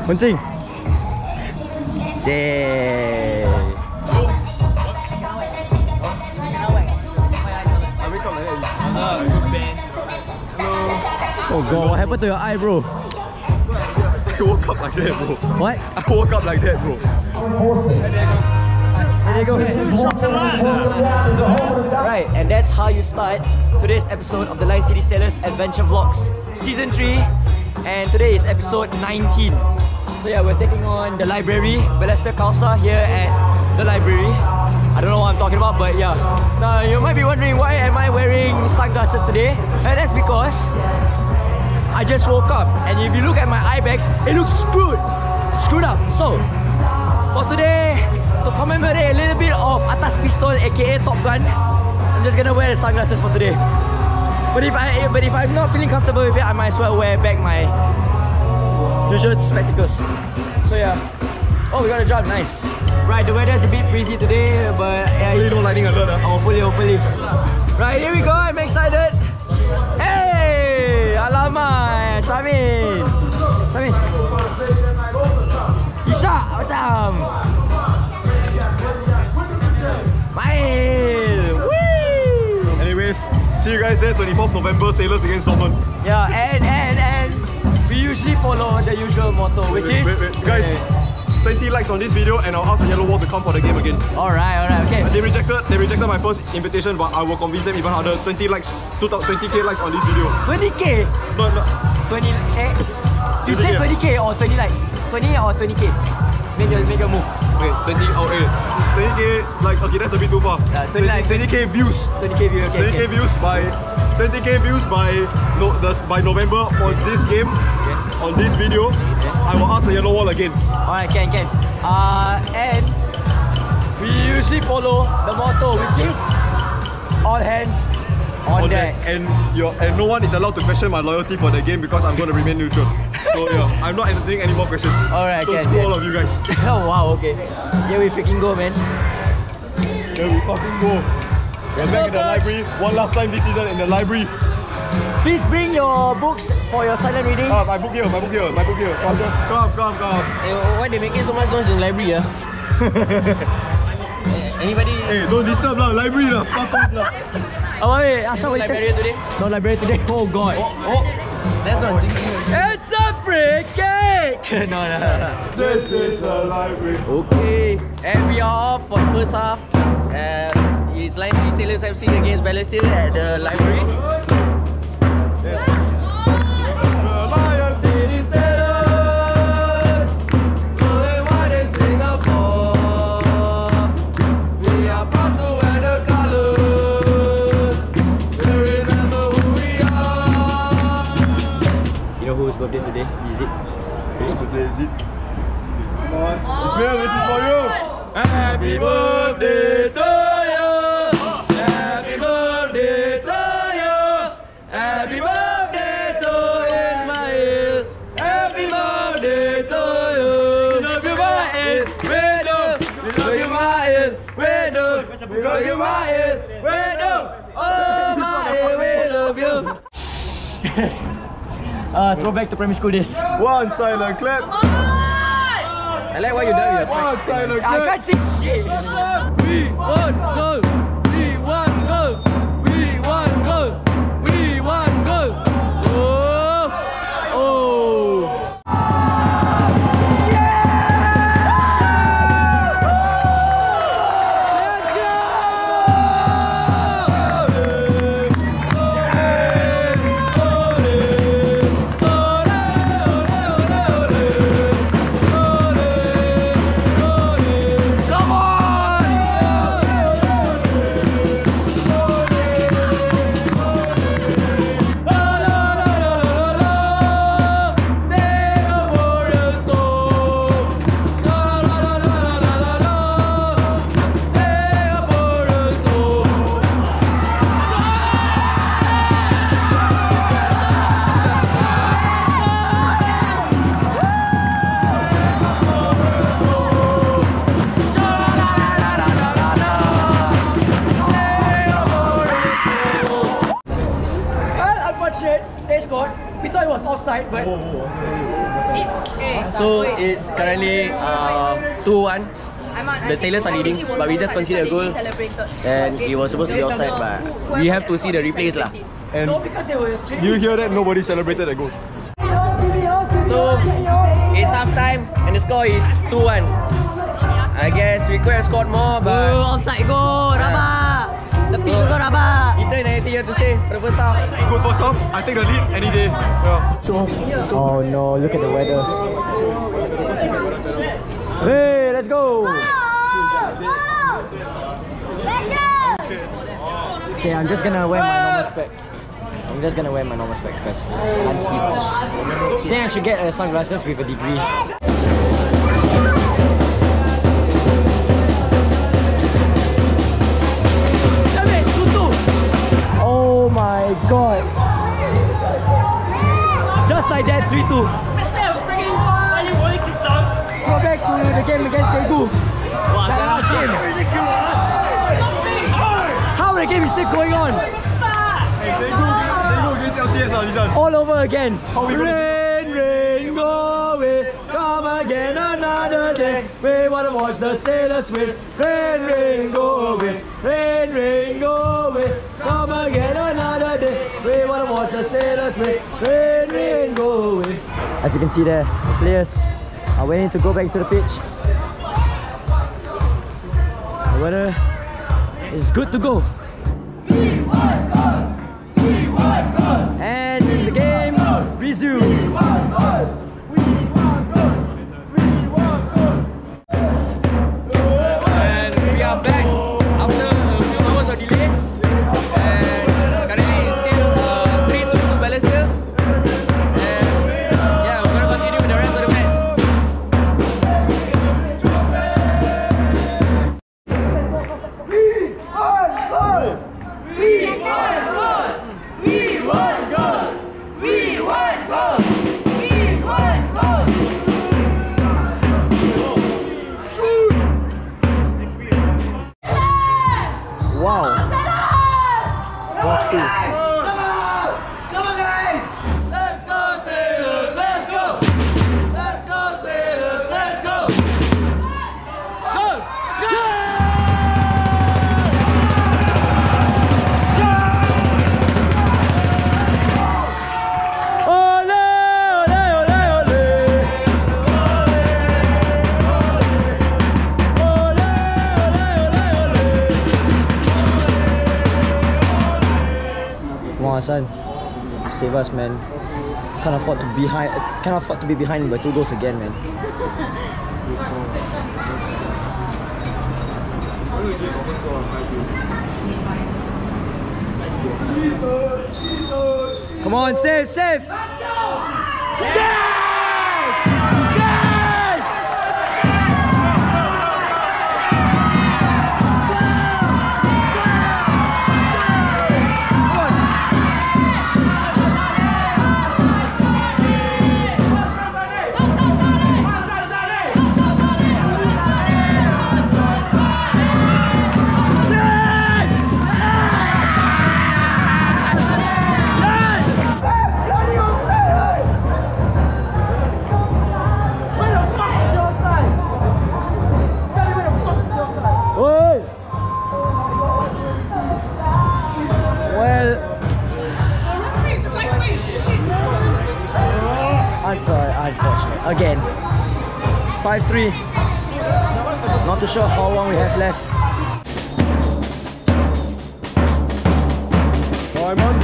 Kencing. Yay. Oh god, what happened to your eye, bro? I woke up like that, bro. What? I woke up like that, bro. There you go. Right, and that's how you start today's episode of the Lion City Sailors Adventure Vlogs Season 3. And today is episode 19. So yeah, we're taking on the library, Balestier Khalsa here at the library. I don't know what I'm talking about, but yeah. Now you might be wondering why am I wearing sunglasses today? And that's because I just woke up, and if you look at my eye bags, it looks screwed up. So for today, to commemorate a little bit of Atas Pistol aka Top Gun, I'm just gonna wear the sunglasses for today. But if I'm not feeling comfortable with it, I might as well wear back my usual spectacles. So yeah. Oh, we got a job, nice. Right, the weather is a bit breezy today, but yeah, Hopefully no lightning alert. hopefully. Right, here we go, I'm excited. Hey! Alamak, Shamin. Isha, macam. Mail. Woo! Anyways, see you guys there, 24th November, Sailors against Dortmund. Yeah, and we usually follow the usual motto, which is... Wait. Guys, 20 likes on this video and I'll ask the Yellow Wall to come for the game again. Alright, okay. They rejected my first invitation, but I will convince them even harder. 20k likes on this video. 20k? No. 20k? You said 20k or 20 likes? 20 or 20k? Make a move. Okay, 20k likes, okay, that's a bit too far. 20k views. 20k views, okay. 20k views by November for this game, on this video. I will ask the Yellow Wall again. Alright, can. And we usually follow the motto, which is all hands on deck. And no one is allowed to question my loyalty for the game because I'm going to remain neutral. So yeah, I'm not entertaining any more questions. Alright, so screw all of you guys. Oh wow, okay. Here we freaking go, man. Here we fucking go. We're back in the library. One last time this season in the library. Please bring your books for your silent reading. My book here. Come. Why they making so much noise in the library? Anybody? Hey, don't disturb lah, library lah. Fuck off lah. Oh wait, Asha, what you Librarian said? today? No library today. Oh god. That's not It's a free cake! No. This is the library. Okay, and we are off for the first half. It's Lion City Sailors FC against Balestier at the library. Whose birthday today? Is it? Whose birthday is it? Come on. Ismail, this is for you! Happy birthday to you! Happy birthday to you! Happy birthday to Ismail! Happy birthday to you! We love you, Mael! We love you, Mael! We love you, Mael! Oh, Mael, we love you! Throwback to primary school days. One silent clap. I like what you done with your One silent clap. I can't see shit. We want goal. We want goal. We want goal. We want goal. Oh. They scored. We thought it was offside, but So it's currently 2-1. The Sailors are leading, but we just conceded a goal, and it was supposed to be offside, but we have to see the replays lah. And because they were straight. you hear that? Nobody celebrated a goal. So it's half time, and the score is 2-1. I guess we could have scored more, but Offside goal, rabak. The pitch also rabak. Ethan, anything you have to say for the first half? Good first half. I take the lead any day. Yeah. Sure. Oh no, look at the weather. Hey, let's go. Okay, I'm just gonna wear my normal specs. because I can't see much. I think I should get sunglasses with a degree. Oh my god. Just like that, 3-2. Go back to the game against Daegu. That last game. How the game is still going on? Daegu against LCS, all over again. we gonna Rain, rain, go away. Come again another day. We wanna watch the Sailors win. Rain, rain, go away. Rain, rain, go away. Come again another day. We wanna watch the Sailors win. Rain, rain, go away. As you can see there, the players are waiting to go back to the pitch. The weather is good to go. And the game resumes. And we are back after a few hours of delay. And currently it's still 3-2 to Balestier. And yeah, we're gonna continue with the rest of the match. Wow. What two? Come on, guys! Let's go, Sailors! Let's go! Let's go, Sailors! Let's go! Go! Go! Ole, ole, ole, ole. Ole, ole, ole, ole. Come on, son. Save us, man. Can't afford to be behind by 2 goals again, man. Come on, save, save! Yes! Yes! Come on. Oi! Well, unfortunate. Again, 5-3. Not too sure how long we have left. Alright, man.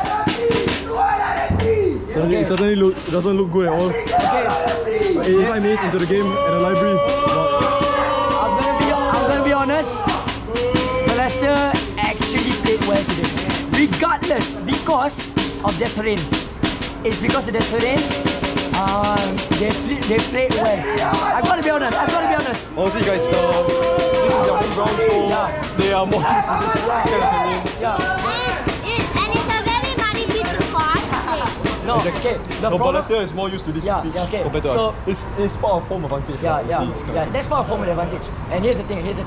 It certainly doesn't look good at all. 85 minutes into the game at the library. I'm gonna be honest. Balestier actually played well today, regardless, because of their terrain. It's because of their terrain. They played well. I've got to be honest. Honestly, guys, this is their home ground, so they are more used to this kind of terrain. And it's a very muddy pitch for us to play. No, okay. The No, problem. Balestier is more used to this Yeah, pitch yeah, okay. compared to So- us. It's part of home advantage. Yeah, right? yeah, See, it's kind yeah. of- That's part of home advantage. And here's the thing. Hey,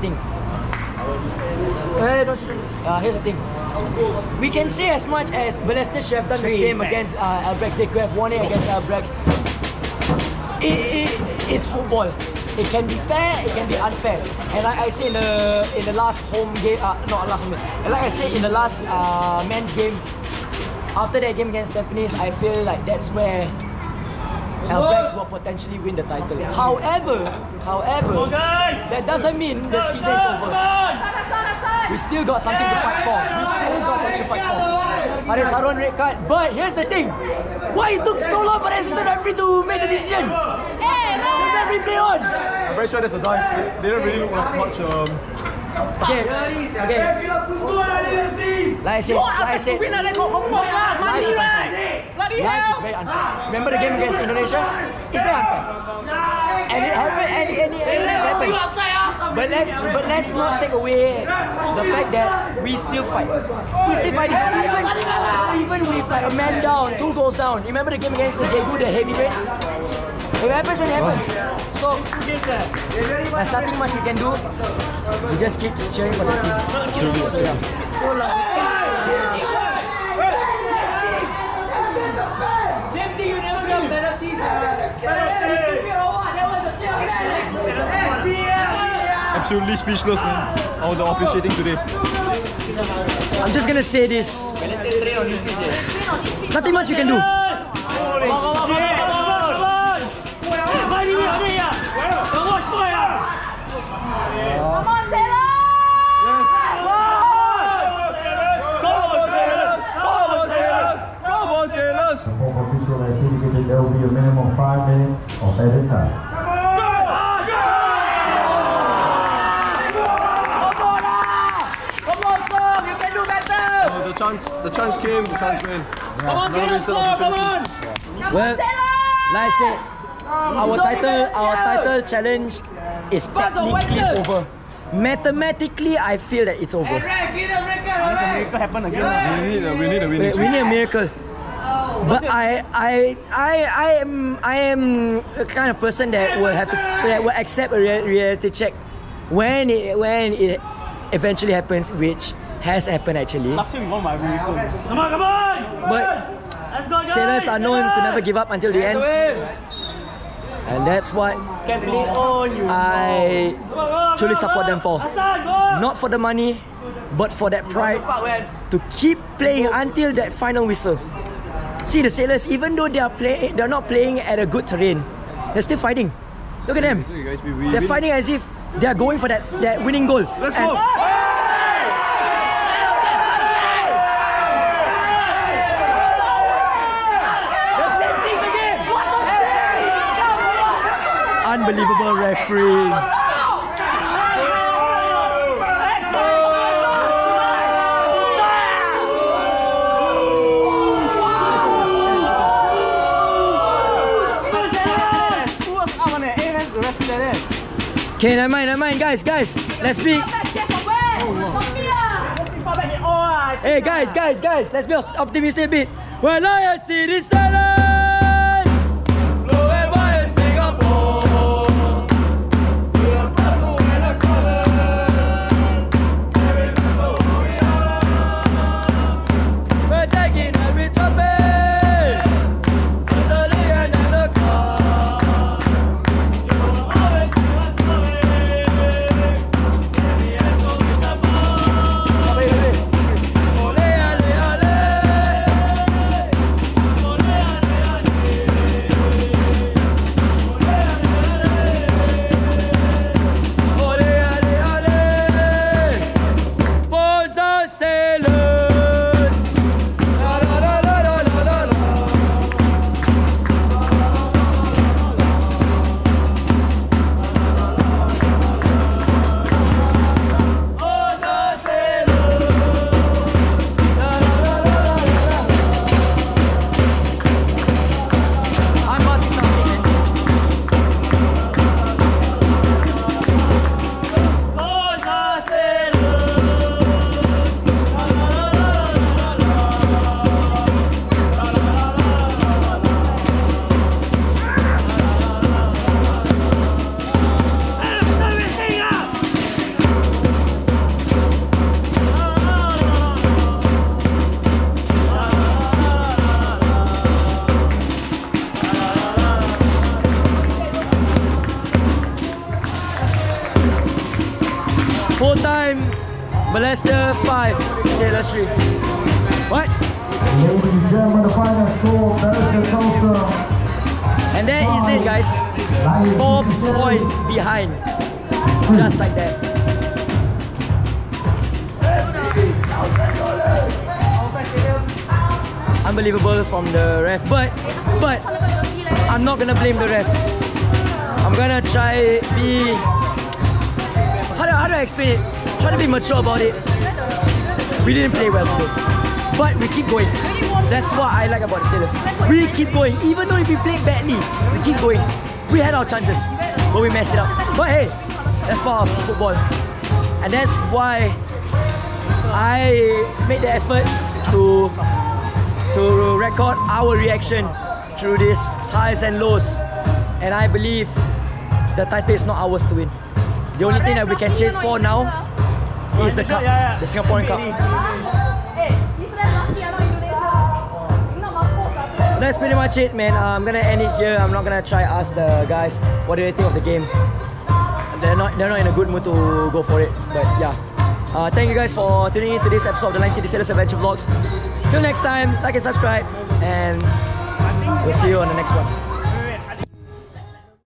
don't you? Here's the thing. We can say as much as Balestier should have done the same against Albrecht. They could have won it against Albrecht. it's football. It can be fair, it can be unfair. And like I said in the last home game, not last home game. And like I said in the last men's game, after that game against Tampines, I feel like that's where Al Blacks will potentially win the title. However, that doesn't mean the season is over. We still got something to fight for. Faris Harun red card. But here's the thing. Why it took so long for the assistant referee to make the decision? The referee play on. I'm very sure there's a dive. They don't really look like much. Okay. Like I said, life is very unfair. Remember the game against Indonesia? It's very unfair. And it happened. And it happened. But let's not take away the fact that we still fight. We still fighting. Even with like a man down, 2 goals down. Remember the game against Daegu, the heavy rain? It happens when it happens. So there's nothing much we can do. We just keep cheering for the team. So yeah. Same thing, you never get penalties. Absolutely speechless, man. On the officiating today. I'm just gonna say this. Nothing much you can do. Come on, Taylor! Come on, Taylor! The former official has indicated there will be a minimum of 5 minutes of added time. The chance came, the chance went. Come on! Well, like I said, our title challenge is technically over. Mathematically, I feel that it's over. We need a winning. We need a miracle. But I am a kind of person that will accept a reality check when it eventually happens, which has happened actually. Come on! But sailors are known to never give up until the end. And that's what I truly support them for. Not for the money, but for that pride to keep playing until that final whistle. See the sailors, even though they're not playing at a good terrain, they're still fighting. Look at them. They're fighting as if they're going for that winning goal. Let's go! Unbelievable referee. Okay, never mind, guys, let's be. Hey, guys, let's be optimistic a bit. Well, I see this silence. Blowing by Singapore. We're taking every trophy. Studying another car. Full-time Balestier 5, Sailors 3. What? Ladies and gentlemen, the final score, Balestier Tulsa. And there is it, guys. 4 points behind. Just like that. Unbelievable from the ref, but I'm not gonna blame the ref. I'm gonna try be how do I explain it? Try to be mature about it. We didn't play well today, but we keep going. That's what I like about the Sailors. We keep going, even though if we played badly, we keep going. We had our chances, but we messed it up. But hey, that's part of football, and that's why I made the effort to record our reaction through these highs and lows. And I believe the title is not ours to win. The only thing that we can chase for now is the cup, the Singaporean Cup. That's pretty much it, man. I'm gonna end it here. I'm not gonna try ask the guys what do they think of the game. They're not in a good mood to go for it. But yeah, thank you guys for tuning in to this episode of the Line City Sailors Adventure Vlogs. Till next time, like and subscribe, and we'll see you on the next one.